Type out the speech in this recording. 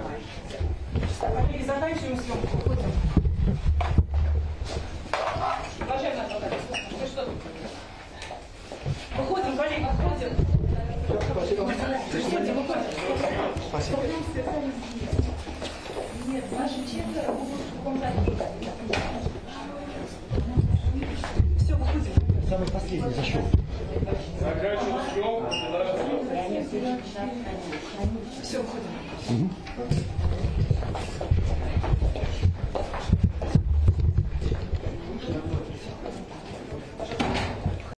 Коллеги, заканчиваем съемку. Уходим. Уважаемый адвокат, вы что? Выходим, коллеги, выходим. Выходим. Спасибо. Нет, наши четверо будут в каком-то... Все, выходим. Самый последний зашел. Заканчиваем съемку. Все, выходим.